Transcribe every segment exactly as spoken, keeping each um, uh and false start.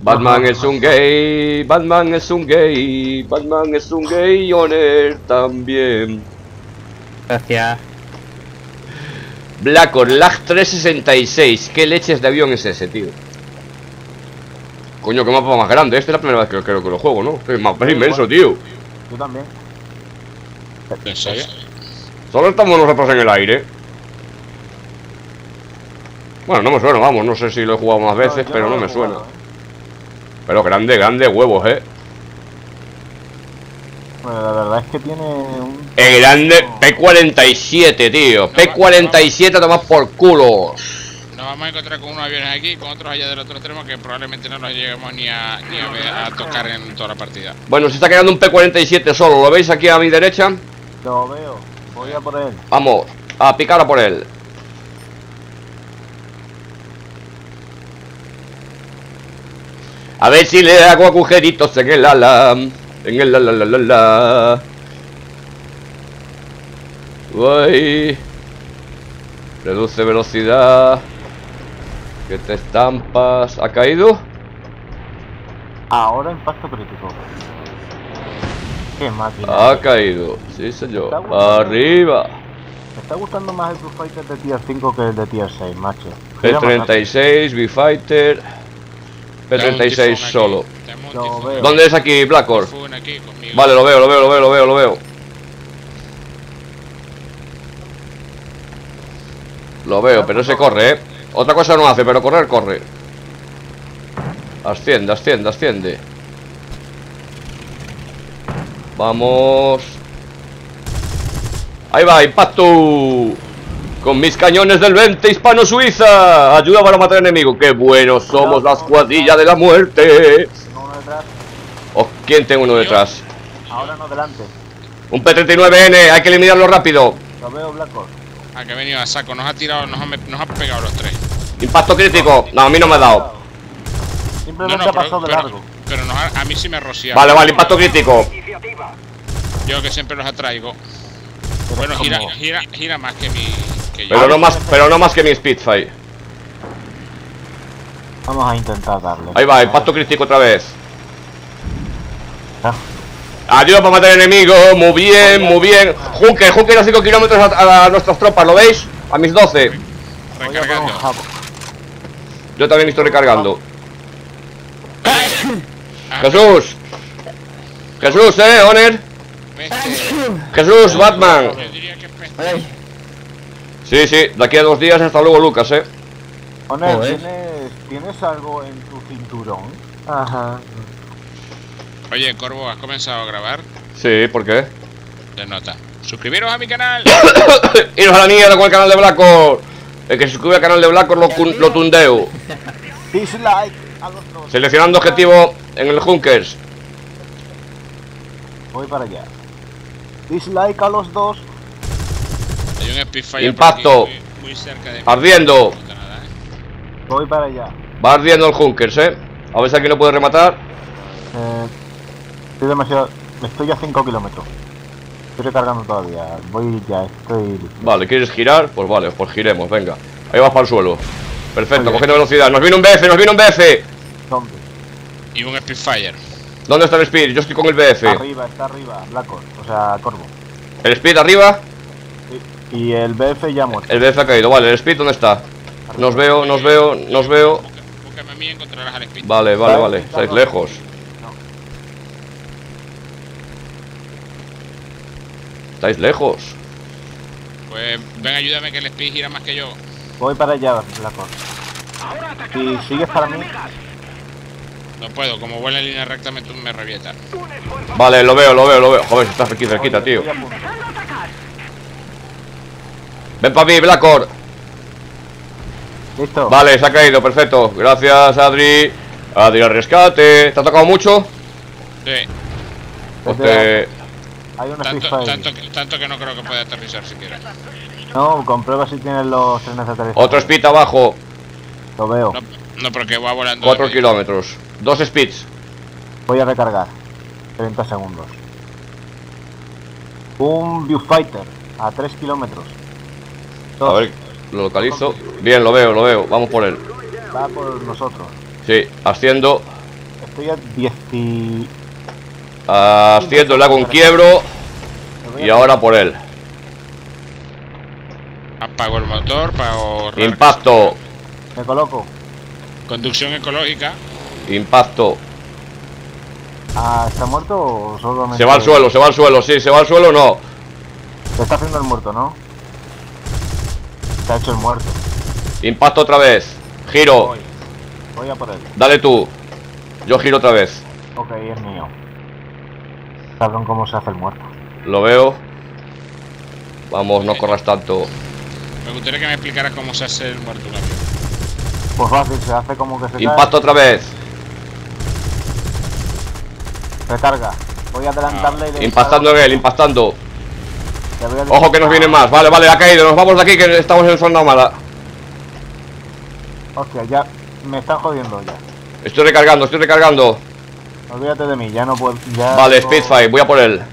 Batman es un gay, Batman es un gay, Batman es un gay, Honor también. Gracias. Blackor, lag trescientos sesenta y seis. ¿Qué leches de avión es ese, tío? Coño, qué mapa más grande. Esta es la primera vez que creo que lo juego, ¿no? Es más es inmenso, tío. Yo también. ¿En serio? Solo estamos nosotros en el aire. Bueno, no me suena, vamos. No sé si lo he jugado más veces, yo pero no lo he me suena. jugado, ¿eh? Pero grande, grande huevos, eh. Bueno, la verdad es que tiene un... El grande P cuarenta y siete, tío. P cuarenta y siete tomás por culo. Nos vamos a encontrar con unos aviones aquí y con otros allá del otro extremo que probablemente no nos lleguemos ni a, ni a, ver, a tocar en toda la partida. Bueno, se está quedando un P cuarenta y siete solo. ¿Lo veis aquí a mi derecha? Lo veo. Voy a por él. Vamos, a picar a por él. A ver si le hago agujeritos en el ala. En el ala la la la. Uy. Reduce velocidad. Que te estampas. ¿Ha caído? Ahora impacto crítico. Qué máquina. Ha caído. Sí, señor. Arriba. Me está gustando más el Blue Fighter de tier cinco que el de tier seis, macho. P treinta y seis, B-Fighter. P treinta y seis solo. Lo veo. ¿Dónde es aquí, Blackor? Aquí conmigo. Vale, lo veo, lo veo, lo veo, lo veo, lo veo. Lo veo, pero ese corre, eh. Otra cosa no hace, pero correr, corre. Asciende, asciende, asciende. Vamos. Ahí va, impacto. Con mis cañones del veinte hispano-suiza. Ayuda para matar enemigos. Qué buenos somos, la escuadrilla de la muerte. Uno detrás. Oh, ¿quién tengo uno detrás? Ahora no delante. Un P treinta y nueve N, hay que eliminarlo rápido. Lo veo, Blackor. Ah, que ha venido a saco, nos ha tirado, nos ha, nos ha pegado los tres. Impacto crítico. No, a mí no me ha dado. Simplemente No, no, ha pasado pero, de pero, largo. pero nos ha- a mí sí me ha rociado. Vale, vale, impacto crítico. Yo que siempre los atraigo. Pero Bueno, como- gira, gira, gira más que mi. Que yo. Pero no más, pero no más que mi Spitfire. Vamos a intentar darle. Ahí va, impacto crítico otra vez. Ah, Ayuda para matar enemigos, muy bien, muy bien. Junker, Junker a cinco kilómetros a, a nuestras tropas, ¿lo veis? A mis doce. voy a por un Recargando. jabo. Yo también estoy recargando. Ah, Jesús. Jesús, eh, Honor. peste. Jesús, Batman. Yo diría que peste. Ay, Sí, sí, de aquí a dos días, hasta luego, Lucas, eh. Oner, Joder. ¿tienes, ¿tienes algo en tu cinturón? Ajá. Oye, Corvo, ¿has comenzado a grabar? Sí, ¿por qué? Se nota. Suscribiros a mi canal. Iros a la mierda con el canal de Blackor. El que se suscribe al canal de Blackor lo, cun- lo tundeo. Dislike a los dos. Seleccionando objetivo en el Junkers. Voy para allá. Dislike a los dos. Hay un Spitfire Impacto. por aquí, muy, muy cerca de mí. Ardiendo. No gusta nada, ¿eh? Voy para allá. Va ardiendo el Junkers, eh. A ver si aquí no puede rematar. Eh, estoy demasiado... Estoy a cinco kilómetros. Estoy recargando todavía. Voy ya, estoy... Vale, ¿quieres girar? Pues vale, pues giremos, venga. Ahí vas para el suelo. Perfecto, Muy bien. cogiendo velocidad. Nos viene un B F, nos viene un B F. ¿Dónde? Y un Spitfire. ¿Dónde está el Speed? Yo estoy con el B F. Arriba, está arriba. Blackor, o sea, Corvo. El Speed arriba. Y, y el B F ya muerto. El B F ha caído. Vale, el Speed, ¿dónde está? Nos veo, nos veo, nos veo. Busca- Búscame a mí y encontrarás al Spitfire. Vale, vale, vale. Estáis lejos. Estáis lejos. Pues ven, ayúdame que el Speed gira más que yo. Voy para allá, Blackor. Si sigues para mí... No puedo, como vuela en línea recta me, me revienta. Vale, lo veo, lo veo, lo veo. Joder, estás aquí cerquita, tío. Estoy a punto. Ven para mí, Blackor. Listo. Vale, se ha caído, perfecto. Gracias, Adri. Adri al rescate. ¿Te ha tocado mucho? Sí, Pues te... Hay una tanto, Spitfire. tanto, que- tanto que no creo que pueda aterrizar siquiera. No, comprueba si tienes los trenes de aterrizaje. Otro speed abajo. Lo veo. No, no porque va volando. Cuatro de- kilómetros. Dos speeds. Voy a recargar. treinta segundos. Un Viewfighter a tres kilómetros. A ver, lo localizo. Bien, lo veo, lo veo. Vamos por él. Va por nosotros. Sí, asciendo. Estoy a diez y... Haciendo, le hago un quiebro. Y ahora por él. Apago el motor para ahorrar. Impacto. Me coloco. Conducción ecológica. Impacto. Ah, ¿está muerto o solamente...? Se va al suelo, se va al suelo, sí, se va al suelo, no. Se está haciendo el muerto, ¿no? Se ha hecho el muerto. Impacto otra vez. Giro. Voy. Voy a por él. Dale tú. Yo giro otra vez. Ok, es mío. Sabrán cómo se hace el muerto. Lo veo. Vamos, no corras tanto. Me gustaría que me explicara cómo se hace el muerto un avión. Pues fácil, se hace como que se Impacto otra vez. cae. Recarga. Voy a adelantarle y le... Impactando en él, impactando. Le voy a- Ojo que nos viene más. Vale, vale, ha caído. Nos vamos de aquí que estamos en zona mala. Hostia, ya me están jodiendo ya. Estoy recargando, estoy recargando. Olvídate de mí, ya no puedo... Ya Vale, no- Spitfire, voy a por él.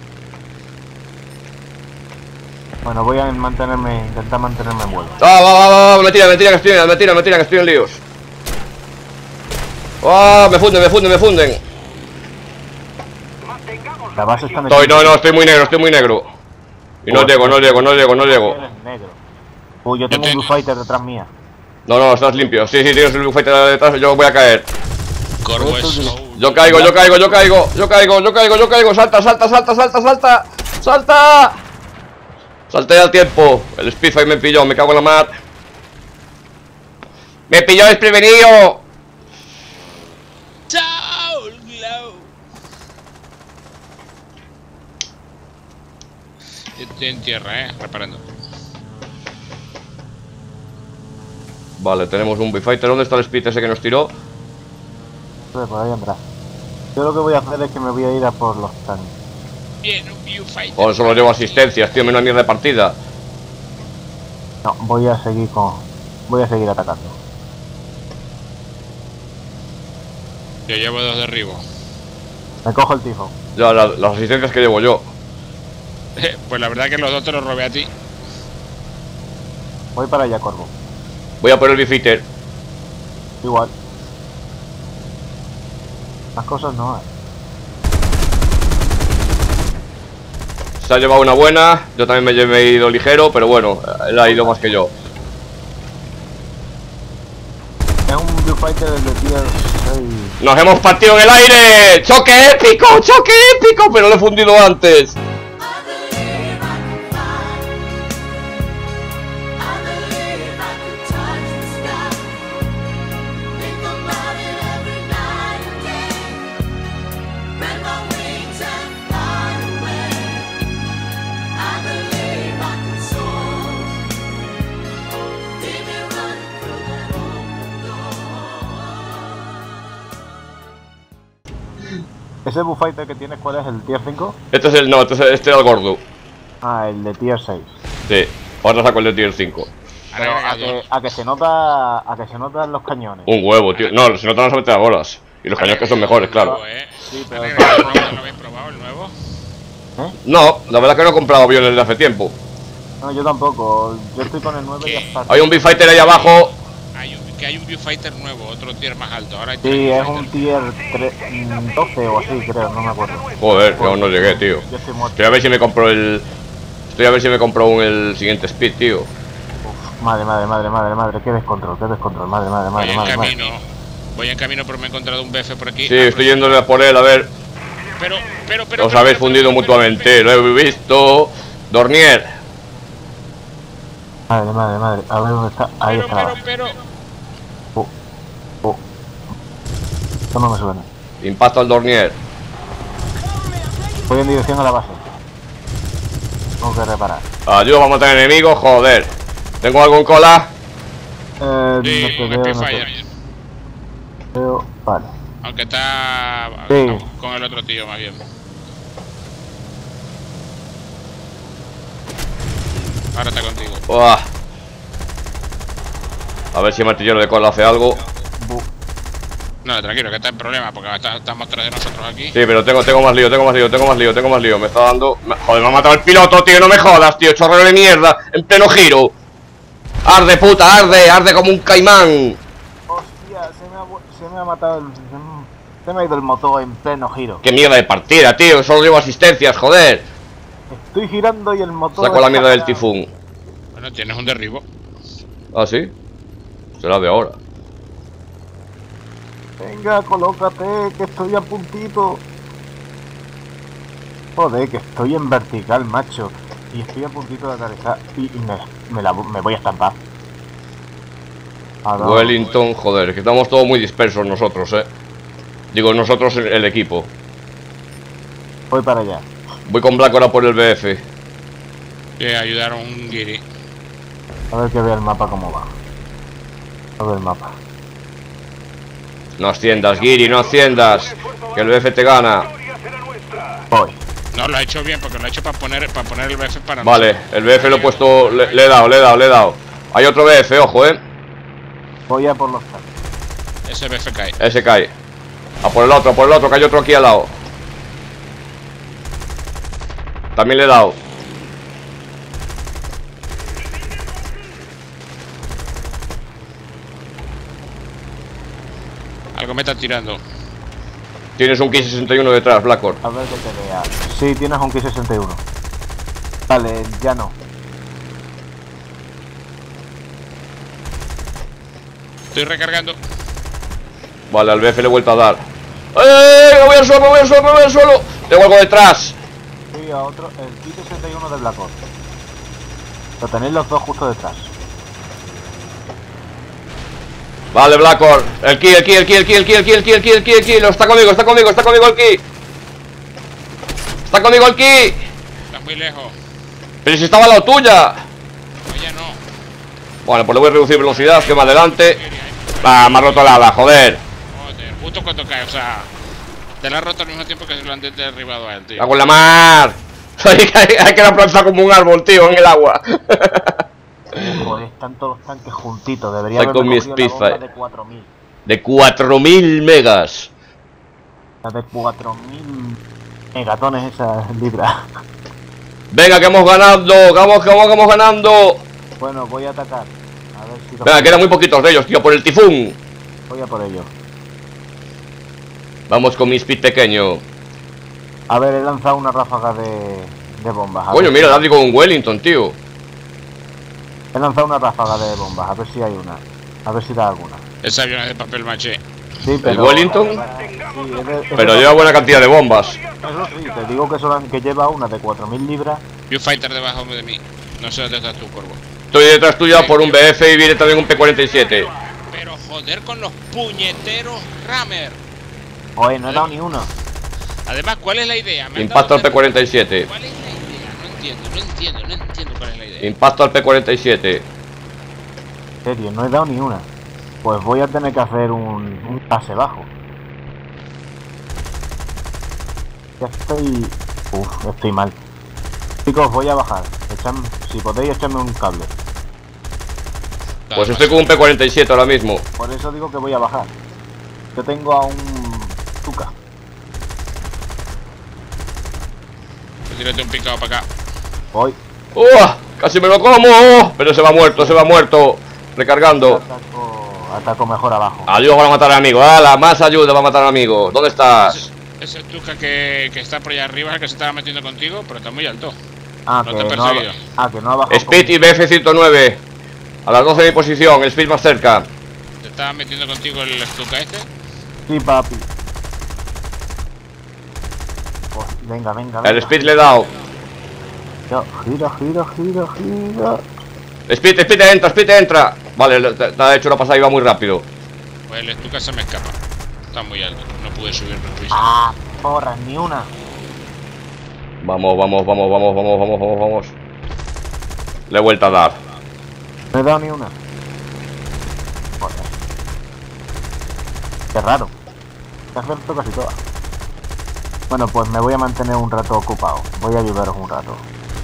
Bueno, voy a mantenerme, intentar mantenerme en vuelo. Ah, va, va, va, va, me tiran, me tiran, que estoy, me tiran, me tiran, que estoy en líos. Ah, me funden, me funden, me funden. La base está Estoy, no, no, estoy muy negro, estoy muy negro. Y no llego, no llego, no llego, no llego. Eres negro. Uy, yo tengo un Blue Fighter detrás mía. No, no, estás limpio. Sí, sí, tienes el Blue Fighter detrás, yo voy a caer. Corvo es slow. Yo caigo, yo caigo, yo caigo, yo caigo, yo caigo, yo caigo. Salta, salta, salta, salta, salta. Salta. Salté al tiempo. El Spitfire me pilló, me cago en la mar. Me pilló desprevenido. Chao, glow. Estoy en tierra, eh, reparando. Vale, tenemos un Fighter. ¿Dónde está el Spit ese que nos tiró? Por ahí atrás. Yo lo que voy a hacer es que me voy a ir a por los tanques. Bien, un viewfighter. O solo llevo asistencias, tío, menos mierda de partida. No, voy a seguir con... Voy a seguir atacando. Yo llevo dos derribos. Me cojo el tifo. Ya, la- las asistencias que llevo yo. Pues la verdad que los dos te los robé a ti. Voy para allá, Corvo. Voy a por el Bifighter. Igual. Las cosas no hay. Se ha llevado una buena. Yo también me lle- me he ido ligero, pero bueno, él ha ido más que yo. Es un Blue Fighter de tier seis. ¡Nos hemos partido en el aire! ¡Choque épico! ¡Choque épico! Pero lo he fundido antes. ¿Ese Blue Fighter que tienes cuál es? ¿El tier cinco? Este es el... No, este, es- este era el gordo. Ah, el de tier seis. Sí. Ahora saco el de tier cinco. Pero a que, a que se nota... A que se notan los cañones. Un huevo, tío. No, se notan las ametralladoras. Y los cañones que son mejores, claro. Sí, pero... ¿No lo habéis probado el nuevo? No, la verdad que no he comprado aviones desde hace tiempo. No, yo tampoco. Yo estoy con el nueve y ya ¿Qué? está. Hay un Bifighter ahí abajo. Hay un, que hay un viewfighter nuevo, otro tier más alto. Ahora hay Sí, tres es un viewfighters. tier tre- mm, doce o así, creo, no me acuerdo. Joder, que aún no llegué, tío. Yo estoy muerto. Estoy a ver si me compro el... Estoy a ver si me compro un, el siguiente Speed, tío. Uf, madre, madre, madre, madre, madre, qué descontrol, qué descontrol, madre, madre, Voy madre, en madre, madre. camino. Voy en camino, pero me he encontrado un B F por aquí. Sí, Ah, estoy pero- yéndole a por él, a ver. Pero, pero, pero. Os pero, habéis pero, fundido pero, pero, mutuamente, lo he visto. Dornier. Madre, madre, madre, a ver dónde está. Ahí Pero, está la pero, base. pero. Oh, oh. Esto no me suena. Impacto al Dornier. Voy en dirección a la base. Tengo que reparar. Ayuda para matar enemigos, joder. ¿Tengo algo en cola? Eh, Sí, no te un veo, no te Spitfire. veo. Vale. Aunque está Sí. con el otro tío, más bien. Ahora está contigo. Uah. A ver si el martillero de cola hace algo. Bu- No, tranquilo, que está en problema, porque está- estamos tras de nosotros aquí. Sí, pero tengo, tengo más lío, tengo más lío, tengo más lío, tengo más lío. Me está dando... me- Joder, me ha matado el piloto, tío, no me jodas, tío. Chorrero de mierda, en pleno giro. Arde, puta, arde, arde como un caimán. Hostia, se me ha, vu- se me ha matado el... se me- Se me ha ido el motor en pleno giro. Qué mierda de partida, tío. Solo llevo asistencias, joder. Estoy girando y el motor... Saco la mierda del tifún. Bueno, tienes un derribo. ¿Ah, sí? Será de ahora. Venga, colócate, que estoy a puntito. Joder, que estoy en vertical, macho. Y estoy a puntito de aterrizar. Y, y me, me, la, me voy a estampar. A ver. Wellington, joder, que estamos todos muy dispersos nosotros, eh. Digo, nosotros el, el equipo. Voy para allá. Voy con Black ahora por el B F. Que ayudaron un guiri. A ver que vea el mapa cómo va. A ver el mapa. No asciendas, Giri, no asciendas. Que el B F te gana. Voy. No, lo ha hecho bien porque lo ha hecho para poner, para poner el B F para Vale, el B F lo he puesto, le, le he dado, le he dado, le he dado. Hay otro B F, ojo, eh. Voy a por los tanques. Ese B F cae. Ese cae. A por el otro, a por el otro, que hay otro aquí al lado. También le he dado. Algo me está tirando. Tienes un K sesenta y uno detrás, Blackor. A ver que te vea. Sí, tienes un K sesenta y uno. Vale, ya no. Estoy recargando. Vale, al B F le he vuelto a dar. ¡Eh! ¡Me voy al suelo, me voy al suelo, me voy al suelo! Tengo algo detrás. Sí, a otro, el K sesenta y uno de Black Ops. Lo tenéis los dos justo detrás. Vale, Blackor. El ki, el ki, el ki, el ki, el ki, el ki, el ki, el ki, el ki, el ki. Está conmigo, está conmigo, está conmigo el ki. Está conmigo el ki. Estás muy lejos. Pero si estaba al lado tuya. No, ya no. Bueno, pues le voy a reducir velocidad, que más adelante. Ah, me ha roto el ala, joder. Joder, justo cuando cae, o sea. Te la ha roto al mismo tiempo que se lo han derribado a él, tío. ¡Cago en la mar! Hay que, hay que lanzar como un árbol, tío, en el agua. Joder, están todos los tanques juntitos. Debería Estoy haberme con mi cogido la bomba Spitfire. de cuatro mil. De cuatro mil megas. La de cuatro mil megatones esa libra. Venga, que hemos ganado. Vamos, que vamos, que vamos ganando. Bueno, voy a atacar. A ver si los... Venga, quedan muy poquitos de ellos, tío, por el tifún. Voy a por ellos. Vamos con mi speed pequeño. A ver, he lanzado una ráfaga de, de bombas. A Coño, ver mira, si- Daddy con un Wellington, tío. He lanzado una ráfaga de bombas, a ver si hay una. A ver si da alguna. Ese avión es de papel maché. Sí, pero... Wellington? Sí, es de- es Pero de- lleva buena cantidad de bombas. Eso sí, te digo que, solo, que lleva una de cuatro mil libras. Y un fighter debajo de mí. No sé dónde estás tú, Corvo. Estoy detrás tuya por un B F y viene también un P cuarenta y siete. Pero joder con los puñeteros Rammer. Oye, no he dado ni una. Además, ¿cuál es la idea? Me han Impacto dado al P cuarenta y siete. ¿Cuál es la idea? No entiendo, no entiendo, no entiendo cuál es la idea. Impacto al P cuarenta y siete. En serio, no he dado ni una. Pues voy a tener que hacer un, un pase bajo. Ya estoy... Uf, estoy mal. Chicos, voy a bajar. Echam- si podéis, echarme un cable. Dale, Pues estoy con un P cuarenta y siete ahora mismo. Por eso digo que voy a bajar. Yo tengo a un... Tuca. Pues tírate un picado para acá. Voy. ¡Oh! ¡Casi me lo como! Pero se va muerto, se va muerto. Recargando. Ataco, ataco mejor abajo. Ayuda para matar al amigo. ¡Hala! Más ayuda para matar al amigo. ¿Dónde estás? Ese Tuca que, que está por allá arriba es el que se estaba metiendo contigo, pero está muy alto. Ah, no que te he no, ha, perseguido. ah, que no ha bajado. Speed y B F ciento nueve. A las doce de mi posición. El Speed más cerca. ¿Te estaba metiendo contigo el Tuca este? Sí, papi. Pues, venga, venga, venga. El Speed le he dado. Yo, gira, gira, gira, gira. Speed, Speed entra, Speed entra. Vale, te, te ha hecho una pasada y va muy rápido. Pues el Tuca se me escapa. Está muy alto, no pude subir prisa. Ah, porras, ni una. Vamos, vamos, vamos, vamos, vamos, vamos, vamos, vamos. Le he vuelto a dar. No he dado ni una. Joder. Qué raro. Te has abierto casi todas. Bueno, pues me voy a mantener un rato ocupado. Voy a ayudaros un rato.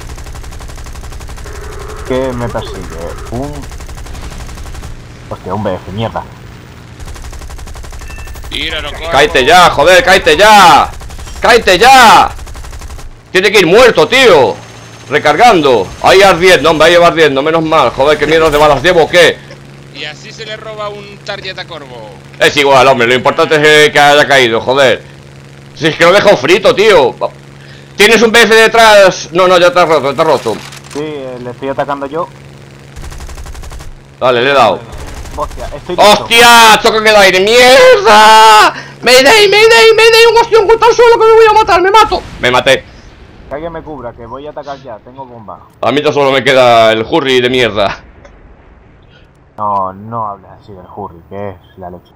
¿Qué me persigue? Un... Hostia, un B F, mierda. Tíralo, Corvo. ¡Cáete ya, joder, cáete ya! ¡Cáete ya! Tiene que ir muerto, tío. Recargando. Ahí ardiendo, hombre, ahí va ardiendo, menos mal. Joder, qué mierda de balas llevo, ¿o qué? Y así se le roba un tarjeta Corvo. Es igual, hombre, lo importante es que haya caído, joder. Si es que lo dejo frito, tío. ¿Tienes un B F detrás? No, no, ya está roto, está roto. Sí, eh, le estoy atacando yo. Dale, le he dado. Hostia, estoy listo. ¡Hostia! ¡Choque en el aire! ¡Mierda! ¡Mayday, mayday, mayday! ¡Un hostia, un golpe al suelo que me voy a matar! ¡Me mato! Me maté. Que alguien me cubra, que voy a atacar ya, tengo bomba. A mí ya solo me queda el Hurry de mierda. No, no hables así del Hurry, que es la leche.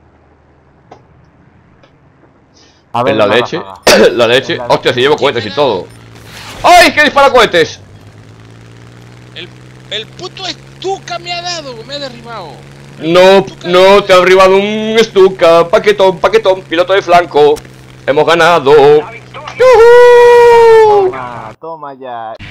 A ¿Es la una leche? ráfaga. La leche. Es la Hostia, si leche. llevo cohetes y todo. ¡Ay, que dispara cohetes! El, el puto Stuka me ha dado, me ha derribado. No, no, te ha derribado un Stuka. Paquetón, paquetón, piloto de flanco. Hemos ganado. ¡Yujú! Toma, toma ya.